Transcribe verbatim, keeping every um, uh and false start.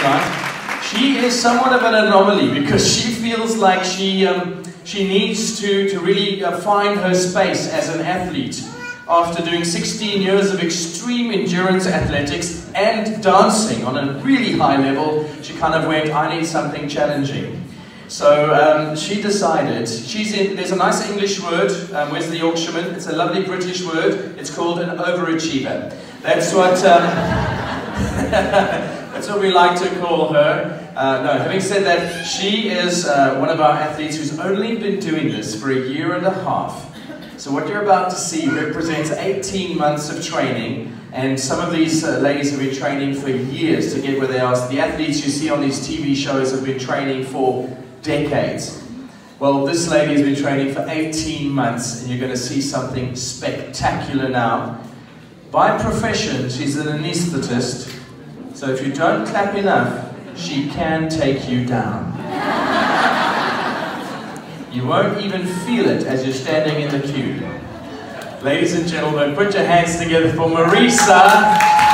tonight. She is somewhat of an anomaly because she feels like she, um, she needs to, to really uh, find her space as an athlete. After doing sixteen years of extreme endurance athletics and dancing on a really high level, she kind of went, I need something challenging. So um, she decided, she's in, there's a nice English word, um, where's the Yorkshireman? It's a lovely British word, it's called an overachiever. That's what, um, that's what we like to call her. Uh, no, having said that, she is uh, one of our athletes who's only been doing this for a year and a half. So what you're about to see represents eighteen months of training, and some of these uh, ladies have been training for years to get where they are. So the athletes you see on these T V shows have been training for decades. Well, this lady has been training for eighteen months, and you're going to see something spectacular now. By profession, she's an anaesthetist, so if you don't clap enough, she can take you down. You won't even feel it as you're standing in the queue. Ladies and gentlemen, put your hands together for Maresa.